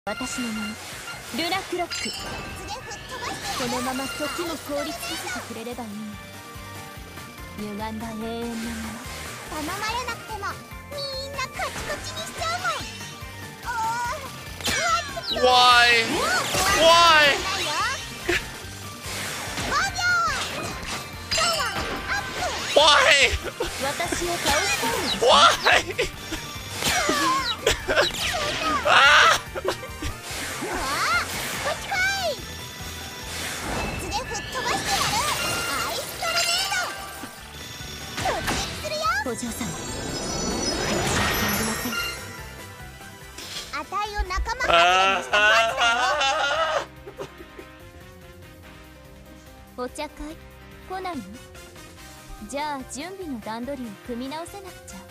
私の名はルナ・クロック。このまま時も凍りつかせてくれればいい。歪んだ永遠のまま。 頼まれなくてもみんなカチコチにしちゃうもん。 Why? Why? 私を倒したいのです。 Why? あこっち来い。水で吹っ飛ばしてやる。アイストルネード。突撃するよ。 お嬢様、 あたいを仲間外れにした罰だよ。 お茶会来ないの？じゃあ準備の段取りを組み直せなくちゃ。